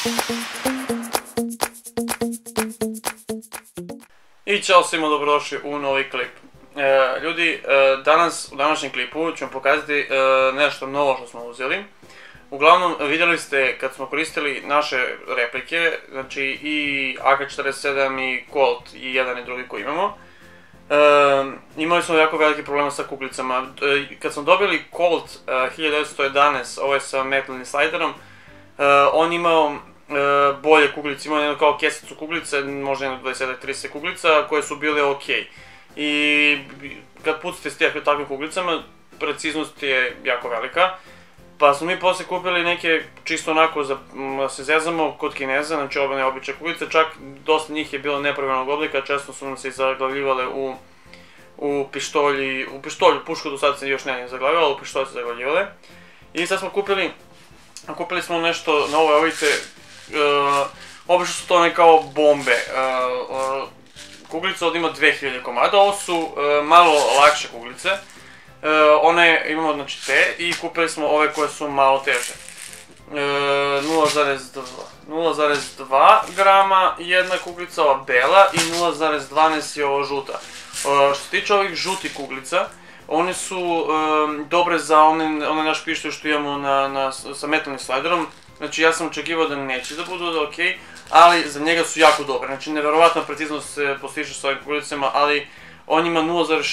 I ćao svima, dobrodošli u novi klip. Ljudi, danas u današnjem klipu ću vam pokazati nešto novo što smo uzeli. Uglavnom, vidjeli ste kad smo koristili naše replike, znači i AK-47 i Colt i jedan i drugi koji imamo. Imali smo jako velike problema sa kuglicama. Kad smo dobili Colt 1911, ovo je sa metalnim sliderom, on imao bolje kuglice, imao jedno kao kesicu kuglice, možda jedno 20-30 kuglica koje su bile ok. I kad pucate s takvim kuglicama, preciznost je jako velika. Pa smo mi posle kupili neke čisto onako da se zezamo kod Kineza, znači ove neobične kuglice, čak dosta njih je bilo nepravilnog oblika, često su nam se zaglavljivale u pušku do sad se još nije zaglavljala, u pištolju se zaglavljivale. I sad smo kupili smo nešto novo, ovite, obično su to one kao bombe. Kuglica ovdje ima 2000 komada, ovo su malo lakše kuglice. One imamo znači te i kupili smo ove koje su malo teže. 0,2 grama jedna kuglica, ova bela, i 0,12 je ova žuta. Što se tiče ovih žutih kuglica, one su dobre za onaj naš pištolj što imamo sa metalnim sliderom. Znači ja sam očekivao da neće da budu ok, ali za njega su jako dobre. Znači neverovatna preciznost se postiže s ovim kuglicama, ali on ima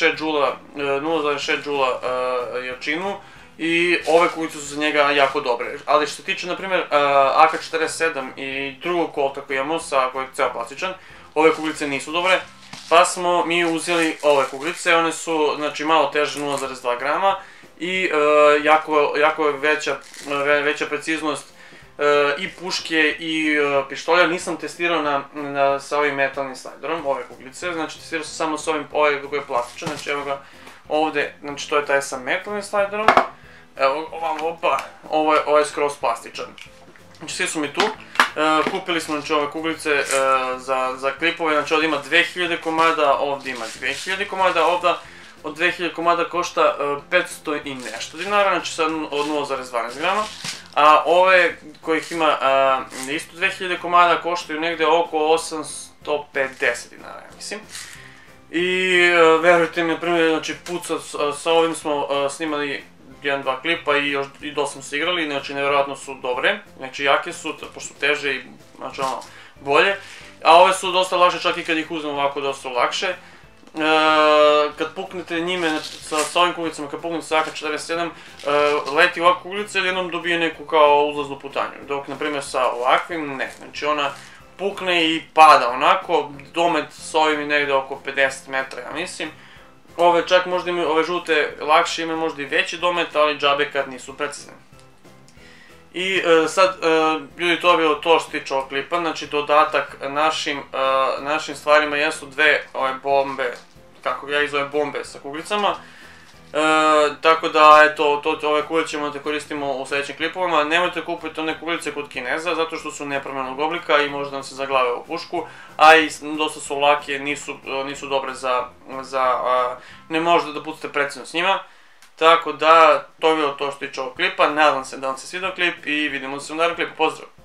0,6 džula jačinu i ove kuglice su za njega jako dobre. Ali što se tiče, na primjer, AK-47 i drugog Colta koji imamo, koji je ceo plastičan, ove kuglice nisu dobre, pa smo mi uzeli ove kuglice, one su znači malo teže, 0,2 grama, i jako je veća preciznost i puške i pištolja. Nisam testirao sa ovim metalnim sliderom, ove kuglice, znači testirao sam samo s ovim, ovaj koji je plastičan, znači evo ga ovde, znači to je taj sa metalnim sliderom, evo ovamo, opa, ovo je skroz plastičan. Znači svi su mi tu, kupili smo znači ove kuglice za klipove, znači ovdje ima 2000 komada, ovdje ima 2000 komada, ovdje od 2000 komada košta 500 i nešto dinara, znači sad od 0,12 grama. A ove kojih ima isto 2000 komada koštaju negde oko 850 dinara, ja mislim. I verujte mi, na primjer, znači sa ovim smo snimali 1-2 klipa i dosta smo se igrali, znači nevjerojatno su dobre, znači jake su, pošto su teže i znači ono bolje. A ove su dosta lakše, čak i kad ih uzmemo ovako dosta lakše. Kad puknete njime sa ovim kuglicama, kad puknete sa AK-47, leti ovakva kuglica i jednom dobije neku kao uzlaznu putanju, dok na primjer sa ovakvim ne, znači ona pukne i pada onako, domet s ovim je negde oko 50 metra, ja mislim. Ove čak možda imaju, ove žute lakše imaju možda i veći domet, ali džabe kad nisu precizne. I sad, ljudi, to je bilo to što se tiče ovog klipa, znači dodatak našim stvarima jesu dve ove bombe, kako ja izovem bombe sa kuglicama. Tako da, eto, ove kuglice ćemo da koristimo u sljedećim klipovima. Nemojte kupiti one kuglice kod Kineza, zato što su nepravilnog oblika i možda nam se zaglave u pušku, a i dosta su lake, nisu dobre ne možete da pucate precizno s njima. Tako da, to je bilo to što tiče ovog klipa, nadam se da vam se svidio klip i vidimo se u narednom klipu, pozdrav!